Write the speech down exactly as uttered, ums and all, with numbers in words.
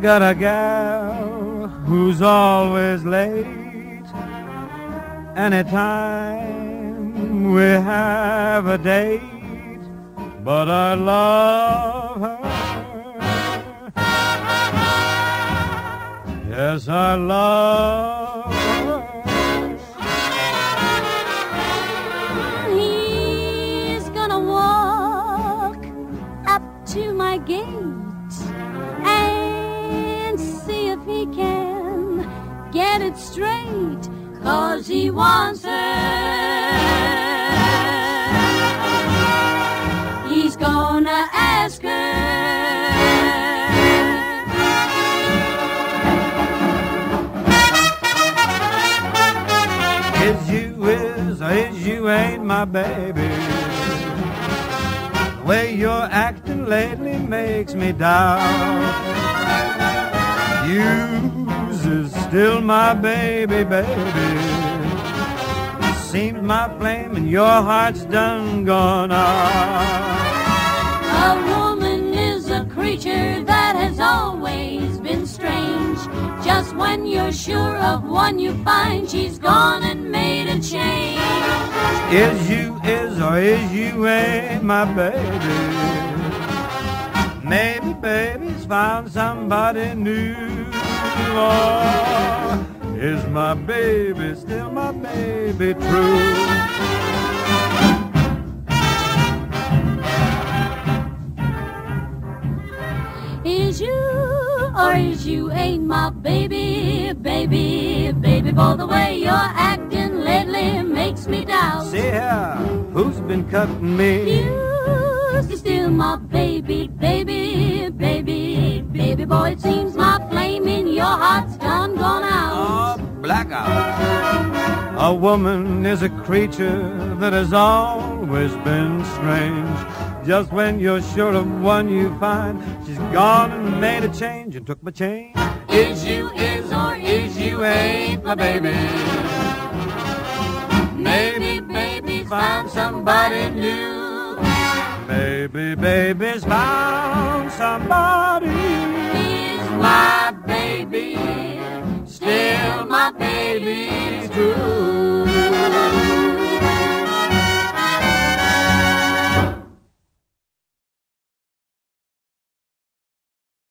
got a gal who's always late. Anytime we have a date, but I love her. Yes, I love her. He's gonna walk up to my gate and see if he can get it straight, 'cause he wants her. He's gonna ask her. Is you is or is you ain't my baby? The way you're acting lately makes me doubt. You's is still my baby, baby. Seems my flame and your heart's done gone out. A woman is a creature that has always been strange. Just when you're sure of one you find, she's gone and made a change. Is you is or is you ain't my baby? Maybe baby's found somebody new. Or is my baby still my baby true? Is you or is you ain't my baby, baby, baby boy, the way you're acting lately makes me doubt. See here, who's been cutting me? You's still my baby, baby, baby, baby boy, it seems my flame in your heart's done gone out. Oh, blackout. A woman is a creature that has always been strange. Just when you're sure of one you find, she's gone and made a change and took my chain. Is you is or is you ain't my baby? Maybe baby's found somebody new. Maybe baby's found somebody. He's my baby, still my baby true.